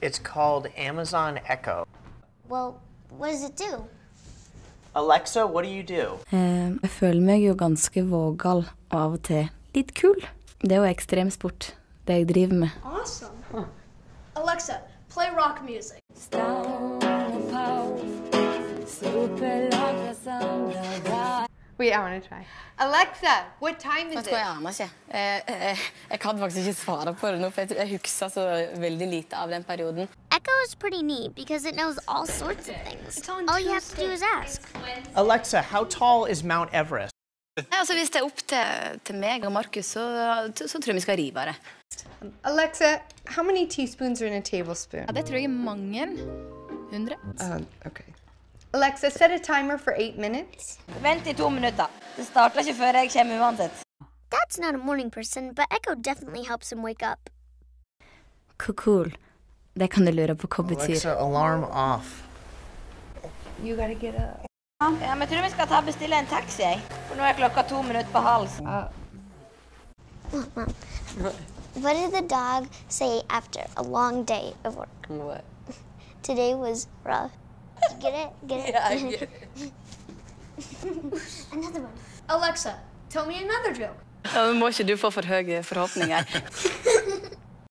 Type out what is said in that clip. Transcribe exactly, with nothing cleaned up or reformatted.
It's called Amazon Echo. Well, what does it do? Alexa, what do you do? Eh, jeg føler meg jo ganske vågal og av og til litt kul. Det er jo ekstremsport, det jeg driver med. Awesome. Huh. Alexa, play rock music. Wait, I want to try. Alexa, what time is it? Jeg aner ikke. Jeg, jeg, jeg kan faktisk ikke svare på det nå, for jeg, jeg husker så veldig lite av den perioden. Echo is pretty neat because it knows all sorts of things. All you have to do is ask. Alexa, how tall is Mount Everest? Nei, altså, hvis det er opp til, til meg og Markus, så, så tror jeg vi skal rive det. Alexa, how many teaspoons are in a tablespoon? Ja, det tror jeg er mange. Hundre. Uh, okay. Alexa, set a timer for eight minutes. Vent i to minutter. Det starter ikke før jeg kommer uansett. Dad's not a morning person, but Echo definitely helps him wake up. Cool. Det kan du lure på hva betyr. Alexa, alarm off. You gotta get up. Ja, men jeg tror vi skal ta bestille en taxi, jeg. For nå er klokka to minutter på hals. Uh, Mom, what did the dog say after a long day of work? What? Today was rough. Get it? Get it? Yeah, I get it. Another one. Alexa, tell me another joke. Ja, nå må ikke du få for høye forhåpninger.